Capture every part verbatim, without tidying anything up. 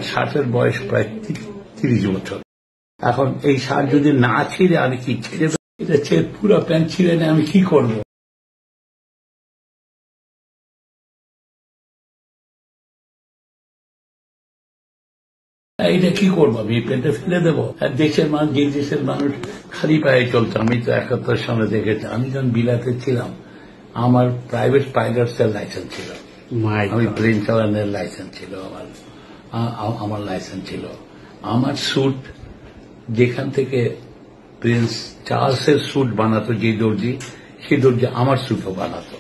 ষাটের বয়স প্রায় তিরিশ বছর। এখন এই শার্ট যদি না ছিঁড়ে আমি কি ছিঁড়ে এটা ছেড়ে পুরো প্যান্ট ছিঁড়ে নেই আমি কি করবো? এটা কি করবো? আমি প্যান্টে ফেলে দেবো? দেশের মানুষ, যে দেশের মানুষ খালি পায়ে চলতো, আমি তো একাত্তর সালে দেখেছি। আমি যখন বিলাতে ছিলাম আমার প্রাইভেট পাইলটস এর লাইসেন্স ছিল, আমি প্লেন চালানোর লাইসেন্স ছিল, আমার আমার লাইসেন্স ছিল। আমার স্যুট যেখান থেকে প্রিন্স চার্লসের স্যুট বানাতো যে দর্জি, সেই দর্জি আমার স্যুটও বানাতো।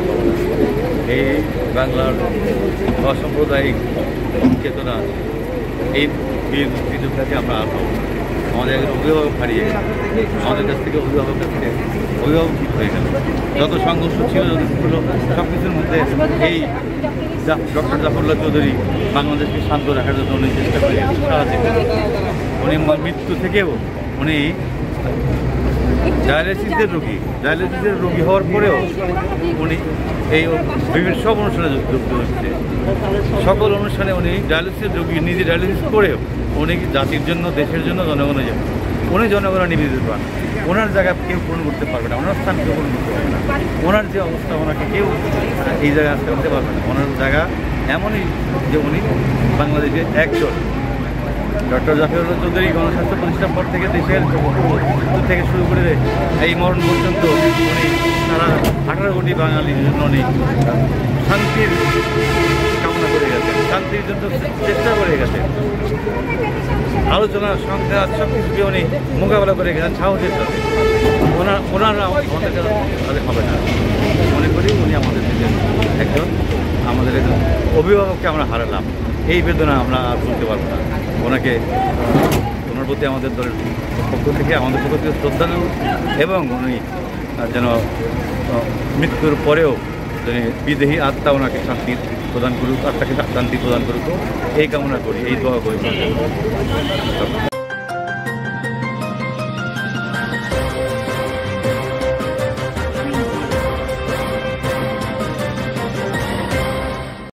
এই বাংলার অসাম্প্রদায়িক চেতনা, এই বীর মুক্তিযোদ্ধাকে আমরা আসবো আমাদের একজন অভিভাবক হারিয়ে গেল, আমাদের কাছ থেকে অভিভাবক কাছ থেকে অভিভাবক ঠিক হয়ে গেল। যত সংঘর্ষ ছিল, যত ছিল, সব কিছুর মধ্যে এই ডক্টর জাফরুল্লাহ চৌধুরী বাংলাদেশকে শান্ত রাখার জন্য উনি চেষ্টা করে গেছেন সারা জীবন। উনি মৃত্যু থেকেও উনি ডায়ালিসিসের রোগী ডায়ালিসিসের রোগী হওয়ার পরেও উনি এই বিভিন্ন সব অনুষ্ঠানে যুক্ত হচ্ছে। সকল অনুষ্ঠানে উনি ডায়ালিসিসের রোগী নিজে ডায়ালিসিস করেও উনি জাতির জন্য, দেশের জন্য, জনগণের জন্য উনি জনগণের নিবেদিত পান। ওনার জায়গা কেউ পূরণ করতে পারবে না, ওনার স্থান কেউ পূরণ করতে পারবে না। ওনার যে অবস্থা, ওনাকে কেউ এই জায়গায় আসতে করতে পারবে না। ওনার জায়গা এমনই যে উনি বাংলাদেশের একজন ডক্টর জাফরুল্লাহ চৌধুরী গণস্বাস্থ্য প্রতিষ্ঠার পর থেকে দেশের থেকে শুরু করে এই মরণ পর্যন্ত উনি সারা আঠারো কোটি বাঙালির জন্য উনি শান্তির কামনা করে গেছেন, শান্তির জন্য চেষ্টা করে গেছেন। আলোচনা, সংঘাত সব কিছুকে উনি মোকাবেলা করে গেছেন সাহসের সাথে। ওনার ওনারা আমাদের কাছে হবে না। মনে করি উনি আমাদের দেশের একজন, আমাদের একজন অভিভাবককে আমরা হারালাম। এই বেদনা আমরা আর ভুলতে পারবো না। ওনাকে, ওনার প্রতি আমাদের দলের পক্ষ থেকে, আমাদের পক্ষ থেকে শ্রদ্ধা জানাবো এবং উনি যেন মৃত্যুর পরেও যিনি বিদেহী আত্মা ওনাকে শান্তি প্রদান করুক, আত্মাকে শান্তি প্রদান করুক, এই কামনা করি, এই দোয়া করি।